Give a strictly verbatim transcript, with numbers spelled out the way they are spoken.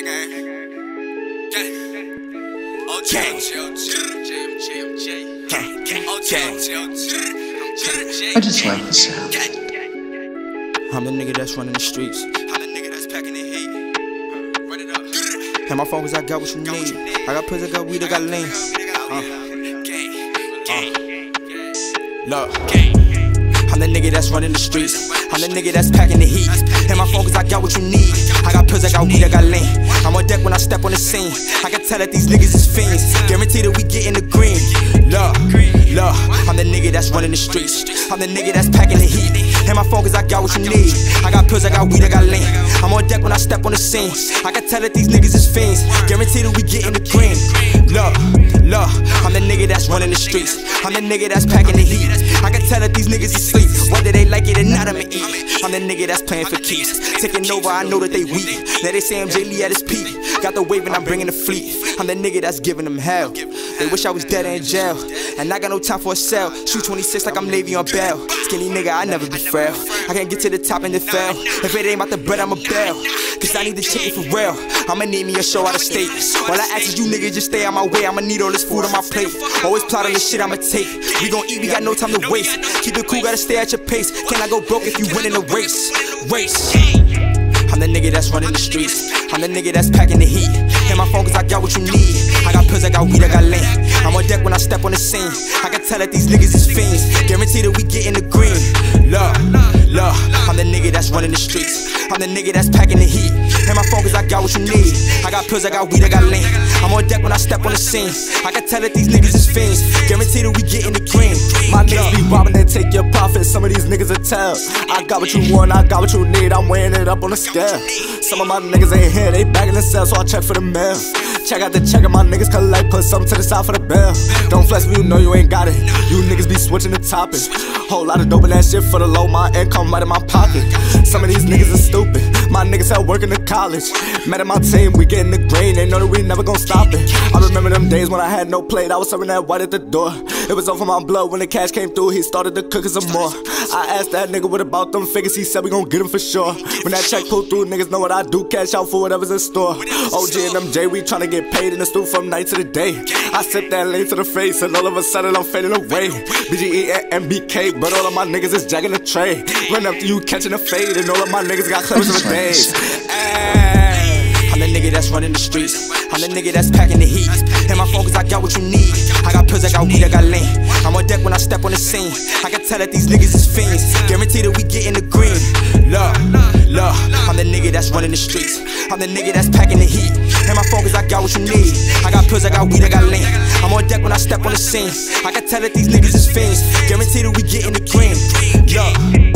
I just like the sound. I'm the nigga that's running the streets. I'm the nigga that's packing the heat. Run it up. And my phone cause I got what you need. I got pills, I got weed, I got lean. Uh. Uh. Look. I'm the nigga that's running the streets. I'm the nigga that's packing the heat. And my phone cause I got what you need. I got pills, I got weed, I got lean. I'm on deck when I step on the scene. I can tell that these niggas is fiends. Guarantee that we get in the green. Look, look, I'm the nigga that's running the streets. I'm the nigga that's packing the heat. And my phone cause I got what you need. I got pills, I got weed, I got lean. I'm on deck when I step on the scene. I can tell that these niggas is fiends. Guarantee that we get in the green. Look, look, I'm the nigga that's running the streets. I'm the nigga that's packing the heat. I can tell that these niggas is sleep. Whether they like it or not, I'ma eat. I'm the nigga that's playing for keeps. Taking over, I know that they weak. Now they say I'm Jay Lee at his peak. Got the wave and I'm bringing the fleet. I'm the nigga that's giving them hell. They wish I was dead in jail. And I got no time for a cell. Shoot twenty-six like I'm Le'Veon Bell. Skinny nigga, I never be frail. I can't get to the top and it fell. If it ain't about the bread, I'ma bail. Cause I need the chicken for real. I'ma need me a show out of state. All I ask is you niggas just stay out my way. I'ma need all this food on my plate. Always plot on the shit I'ma take. We gon' eat, we got no time to waste. Keep it cool, gotta stay at your pace. Can I go broke if you win in a race? Race. I'm the nigga that's running the streets. I'm the nigga that's packing the heat. And my phone cause I got what you need. I got pills, I got weed, I got lean. I'm on deck when I step on the scene. I can tell that these niggas is fiends. Guarantee that we get in the green. Look, look, I'm the nigga that's running the streets. I'm the nigga that's packing the heat. And my phone cause I got what you need. I got pills, I got weed, I got lean. I'm on deck when I step on the scene. I can tell that these niggas is fiends. Guarantee that we get in the green. My niggas be robbing and take your profit. Some of these niggas are tell. I got what you want, I got what you need. I'm weighing it up on the scale. Some of my niggas ain't here, they bagging themselves, so I check for the mail. Check out the check and my niggas collect, put something to the side for the bill. Don't flex me, you know you ain't got it. You niggas be switching the topic. Whole lot of dope in that shit for the low, my income right in my pocket. Some of these niggas are stupid. My niggas out working in college. Met at my team, we getting the green. They know that we never gon' stop it. I remember them days when I had no plate. I was serving that white at the door. It was over my blood when the cash came through. He started to cook some more. I asked that nigga what about them figures. He said we gon' get them for sure. When that check pulled through, niggas know what I do. Cash out for whatever's in store. O G and M J, we tryna get paid in the stew from night to the day. I sip that lean to the face and all of a sudden I'm fading away. B G E and M B K, but all of my niggas is jacking the tray. Run after you catching a fade and all of my niggas got clips for days. I'm the nigga that's running the streets. I'm the nigga that's packing the heat. And my phone cause I got what you need. I got pills, I got weed, I got lean. I'm on deck when I step on the scene. I can tell that these niggas is fiends. Guarantee that we get in the green. Look, look, I'm the nigga that's running the streets. I'm the nigga that's packing the heat. And my phone cause I got what you need. I got pills, I got weed, I got lean. I'm on deck when I step on the scene. I can tell that these niggas is fiends. Guarantee that we get in the green. Look.